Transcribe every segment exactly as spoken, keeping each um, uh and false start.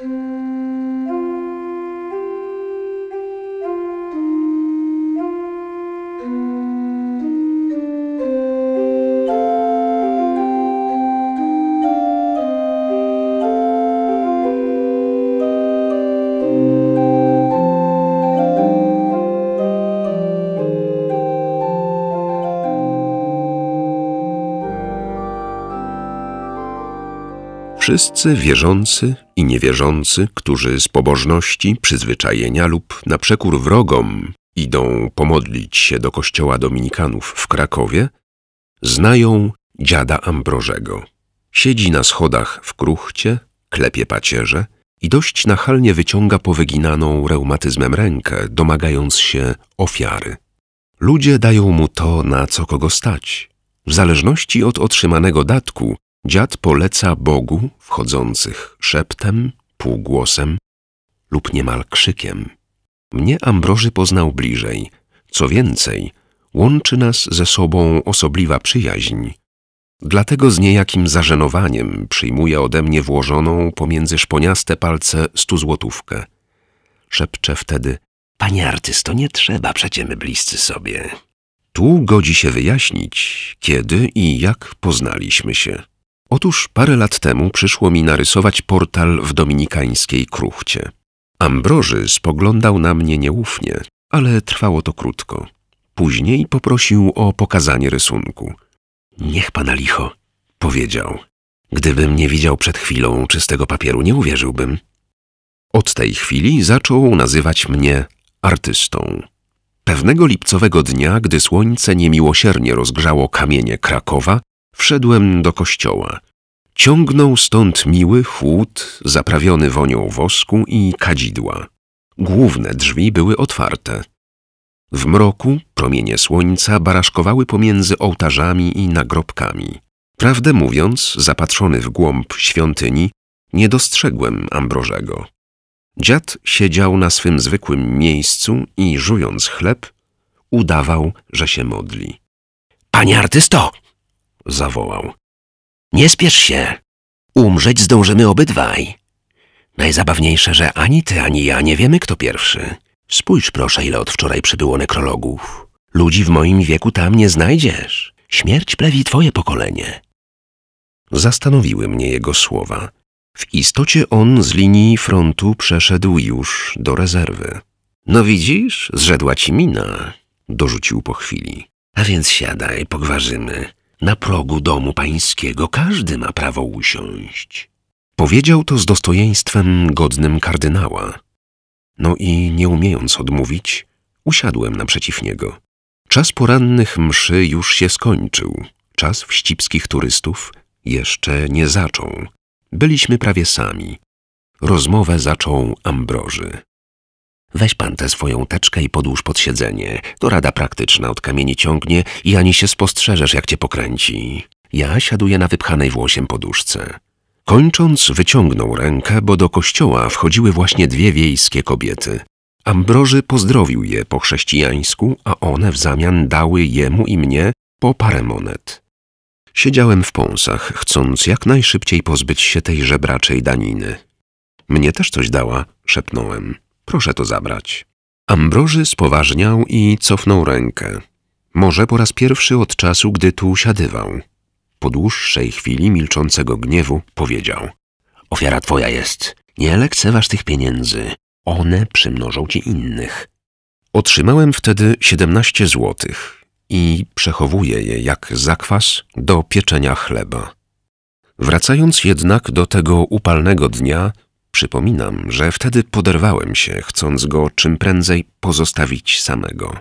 Wszyscy wierzący i niewierzący, którzy z pobożności, przyzwyczajenia lub na przekór wrogom idą pomodlić się do kościoła dominikanów w Krakowie, znają dziada Ambrożego. Siedzi na schodach w kruchcie, klepie pacierze i dość nachalnie wyciąga powyginaną reumatyzmem rękę, domagając się ofiary. Ludzie dają mu to, na co kogo stać. W zależności od otrzymanego datku dziad poleca Bogu wchodzących szeptem, półgłosem lub niemal krzykiem. Mnie Ambroży poznał bliżej. Co więcej, łączy nas ze sobą osobliwa przyjaźń. Dlatego z niejakim zażenowaniem przyjmuje ode mnie włożoną pomiędzy szponiaste palce stuzłotówkę. Szepcze wtedy: panie artysto, nie trzeba, przecie my bliscy sobie. Tu godzi się wyjaśnić, kiedy i jak poznaliśmy się. Otóż parę lat temu przyszło mi narysować portal w dominikańskiej kruchcie. Ambroży spoglądał na mnie nieufnie, ale trwało to krótko. Później poprosił o pokazanie rysunku. Niech pana licho, powiedział. Gdybym nie widział przed chwilą czystego papieru, nie uwierzyłbym. Od tej chwili zaczął nazywać mnie artystą. Pewnego lipcowego dnia, gdy słońce niemiłosiernie rozgrzało kamienie Krakowa, wszedłem do kościoła. Ciągnął stąd miły chłód, zaprawiony wonią wosku i kadzidła. Główne drzwi były otwarte. W mroku promienie słońca baraszkowały pomiędzy ołtarzami i nagrobkami. Prawdę mówiąc, zapatrzony w głąb świątyni, nie dostrzegłem Ambrożego. Dziad siedział na swym zwykłym miejscu i, żując chleb, udawał, że się modli. — Panie artysto! — zawołał. — Nie spiesz się. Umrzeć zdążymy obydwaj. Najzabawniejsze, że ani ty, ani ja nie wiemy, kto pierwszy. Spójrz proszę, ile od wczoraj przybyło nekrologów. Ludzi w moim wieku tam nie znajdziesz. Śmierć plewi twoje pokolenie. Zastanowiły mnie jego słowa. W istocie on z linii frontu przeszedł już do rezerwy. No widzisz, zrzedła ci mina, dorzucił po chwili. A więc siadaj, pogwarzymy. Na progu domu pańskiego każdy ma prawo usiąść. Powiedział to z dostojeństwem godnym kardynała. No i nie umiejąc odmówić, usiadłem naprzeciw niego. Czas porannych mszy już się skończył. Czas wścibskich turystów jeszcze nie zaczął. Byliśmy prawie sami. Rozmowę zaczął Ambroży. Weź pan tę swoją teczkę i podłóż pod siedzenie. To rada praktyczna, od kamieni ciągnie i ani się spostrzeżesz, jak cię pokręci. Ja siaduję na wypchanej włosiem poduszce. Kończąc, wyciągnął rękę, bo do kościoła wchodziły właśnie dwie wiejskie kobiety. Ambroży pozdrowił je po chrześcijańsku, a one w zamian dały jemu i mnie po parę monet. Siedziałem w pąsach, chcąc jak najszybciej pozbyć się tej żebraczej daniny. Mnie też coś dała, szepnąłem. Proszę to zabrać. Ambroży spoważniał i cofnął rękę. Może po raz pierwszy od czasu, gdy tu usiadywał. Po dłuższej chwili milczącego gniewu powiedział. Ofiara twoja jest. Nie lekceważ tych pieniędzy. One przymnożą ci innych. Otrzymałem wtedy siedemnaście złotych i przechowuję je jak zakwas do pieczenia chleba. Wracając jednak do tego upalnego dnia, przypominam, że wtedy poderwałem się, chcąc go czym prędzej pozostawić samego.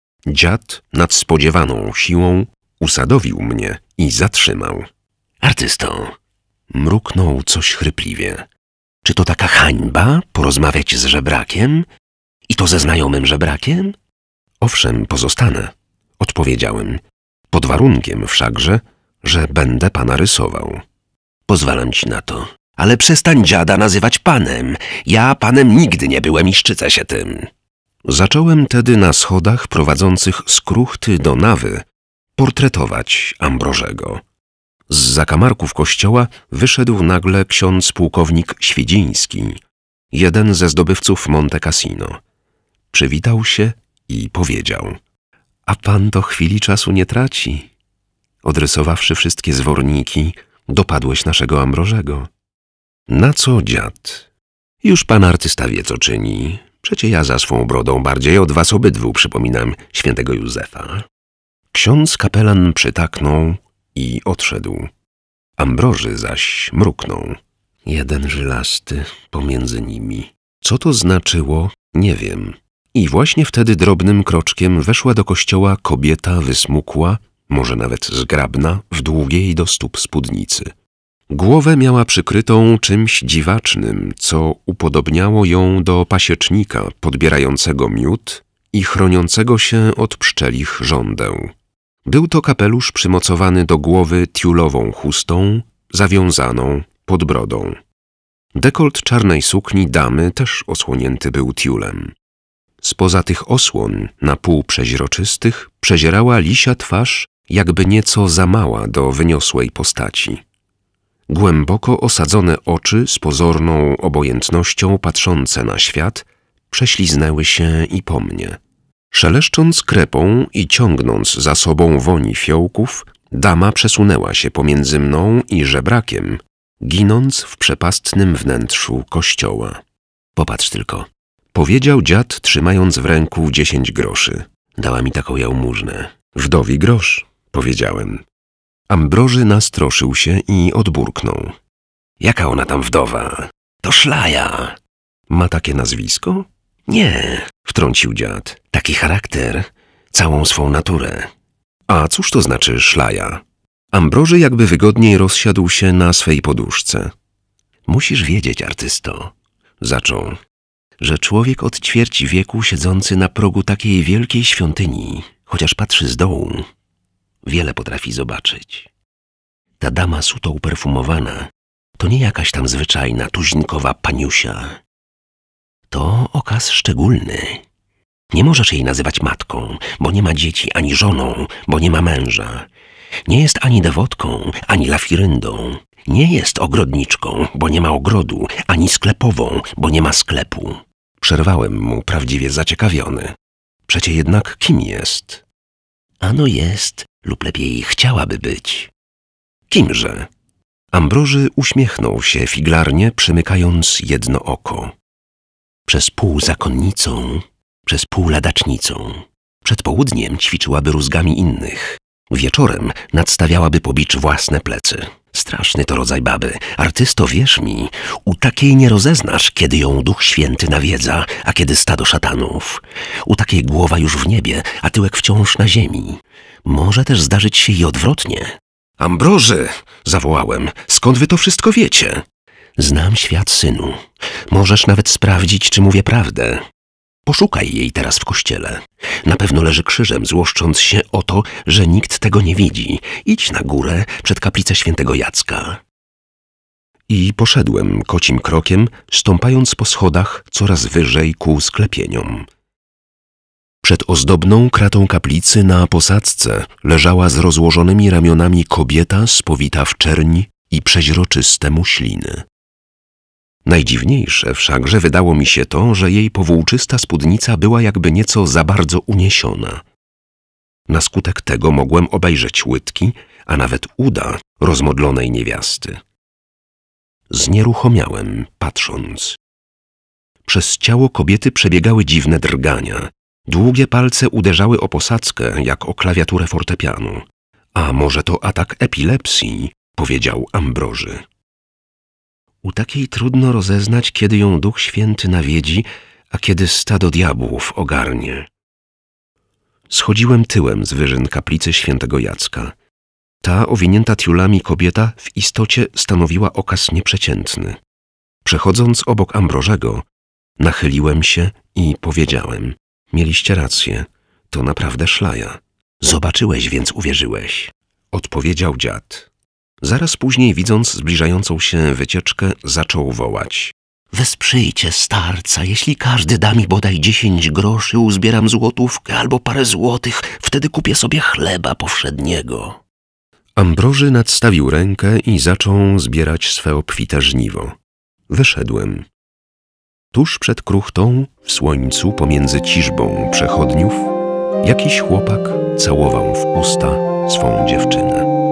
Dziad nadspodziewaną siłą usadowił mnie i zatrzymał. Artysto, mruknął coś chrypliwie. Czy to taka hańba porozmawiać z żebrakiem? I to ze znajomym żebrakiem? Owszem, pozostanę, odpowiedziałem. Pod warunkiem wszakże, że będę pana rysował. Pozwalam ci na to. Ale przestań dziada nazywać panem. Ja panem nigdy nie byłem i szczycę się tym. Zacząłem tedy na schodach prowadzących z kruchty do nawy portretować Ambrożego. Z zakamarków kościoła wyszedł nagle ksiądz pułkownik Świdziński, jeden ze zdobywców Monte Cassino. Przywitał się i powiedział: a pan to chwili czasu nie traci. Odrysowawszy wszystkie zworniki, dopadłeś naszego Ambrożego. Na co dziad? Już pan artysta wie, co czyni. Przecie ja za swą brodą bardziej od was obydwu przypominam świętego Józefa. Ksiądz kapelan przytaknął i odszedł. Ambroży zaś mruknął. Jeden żylasty pomiędzy nimi. Co to znaczyło, nie wiem. I właśnie wtedy drobnym kroczkiem weszła do kościoła kobieta wysmukła, może nawet zgrabna, w długiej do stóp spódnicy. Głowę miała przykrytą czymś dziwacznym, co upodobniało ją do pasiecznika podbierającego miód i chroniącego się od pszczelich żądeł. Był to kapelusz przymocowany do głowy tiulową chustą, zawiązaną pod brodą. Dekolt czarnej sukni damy też osłonięty był tiulem. Spoza tych osłon, na pół przeźroczystych, przezierała lisia twarz, jakby nieco za mała do wyniosłej postaci. Głęboko osadzone oczy z pozorną obojętnością patrzące na świat prześliznęły się i po mnie. Szeleszcząc krepą i ciągnąc za sobą woni fiołków, dama przesunęła się pomiędzy mną i żebrakiem, ginąc w przepastnym wnętrzu kościoła. Popatrz tylko, powiedział dziad, trzymając w ręku dziesięć groszy. Dała mi taką jałmużnę. Wdowi grosz, powiedziałem. Ambroży nastroszył się i odburknął. Jaka ona tam wdowa? To Szlaja. Ma takie nazwisko? Nie, wtrącił dziad. Taki charakter, całą swą naturę. A cóż to znaczy Szlaja? Ambroży jakby wygodniej rozsiadł się na swej poduszce. Musisz wiedzieć, artysto, zaczął, że człowiek od ćwierci wieku siedzący na progu takiej wielkiej świątyni, chociaż patrzy z dołu, wiele potrafi zobaczyć. Ta dama suto uperfumowana to nie jakaś tam zwyczajna, tuzinkowa paniusia. To okaz szczególny. Nie możesz jej nazywać matką, bo nie ma dzieci, ani żoną, bo nie ma męża. Nie jest ani dewotką, ani lafiryndą. Nie jest ogrodniczką, bo nie ma ogrodu, ani sklepową, bo nie ma sklepu. Przerwałem mu prawdziwie zaciekawiony. Przecie jednak kim jest? Ano jest, lub lepiej chciałaby być. Kimże? Ambroży uśmiechnął się figlarnie, przymykając jedno oko. Przez pół zakonnicą, przez pół ladacznicą. Przed południem ćwiczyłaby rózgami innych. Wieczorem nadstawiałaby pobicz własne plecy. Straszny to rodzaj baby. Artysto, wierz mi, u takiej nie rozeznasz, kiedy ją Duch Święty nawiedza, a kiedy stado szatanów. U takiej głowa już w niebie, a tyłek wciąż na ziemi. Może też zdarzyć się i odwrotnie. Ambroży, zawołałem, skąd wy to wszystko wiecie? Znam świat, synu. Możesz nawet sprawdzić, czy mówię prawdę. Poszukaj jej teraz w kościele. Na pewno leży krzyżem, złoszcząc się o to, że nikt tego nie widzi. Idź na górę przed kaplicę świętego Jacka. I poszedłem kocim krokiem, stąpając po schodach coraz wyżej ku sklepieniom. Przed ozdobną kratą kaplicy na posadzce leżała z rozłożonymi ramionami kobieta spowita w czerń i przeźroczyste muśliny. Najdziwniejsze wszakże wydało mi się to, że jej powłóczysta spódnica była jakby nieco za bardzo uniesiona. Na skutek tego mogłem obejrzeć łydki, a nawet uda rozmodlonej niewiasty. Znieruchomiałem, patrząc. Przez ciało kobiety przebiegały dziwne drgania. Długie palce uderzały o posadzkę, jak o klawiaturę fortepianu. A może to atak epilepsji, powiedział Ambroży. U takiej trudno rozeznać, kiedy ją Duch Święty nawiedzi, a kiedy stado diabłów ogarnie. Schodziłem tyłem z wyżyn kaplicy świętego Jacka. Ta owinięta tiulami kobieta w istocie stanowiła okaz nieprzeciętny. Przechodząc obok Ambrożego, nachyliłem się i powiedziałem: mieliście rację, to naprawdę Szlaja. Zobaczyłeś, więc uwierzyłeś, odpowiedział dziad. Zaraz później, widząc zbliżającą się wycieczkę, zaczął wołać: wesprzyjcie starca, jeśli każdy da mi bodaj dziesięć groszy, uzbieram złotówkę albo parę złotych, wtedy kupię sobie chleba powszedniego. Ambroży nadstawił rękę i zaczął zbierać swe obfite żniwo. Wyszedłem. Tuż przed kruchtą, w słońcu pomiędzy ciżbą przechodniów, jakiś chłopak całował w usta swą dziewczynę.